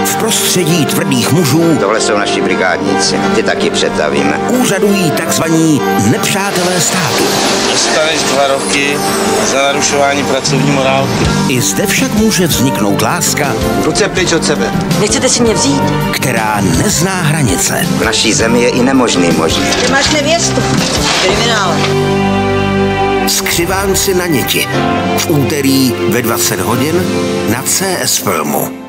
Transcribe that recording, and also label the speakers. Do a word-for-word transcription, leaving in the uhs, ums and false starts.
Speaker 1: V prostředí tvrdých mužů
Speaker 2: tohle jsou naši brigádníci, ty taky přetavíme.
Speaker 1: Úřadují takzvaní nepřátelé státu.
Speaker 3: Dostaneš dva roky za narušování pracovní morálky.
Speaker 1: I zde však může vzniknout láska,
Speaker 2: Ruce pryč od sebe.
Speaker 4: Nechcete si mě vzít?
Speaker 1: která nezná hranice.
Speaker 2: V naší zemi je i nemožný možný.
Speaker 4: Ty máš nevěstu. Kriminál.
Speaker 1: Skřivánci na Něti. V úterý ve dvacet hodin na C S Filmu.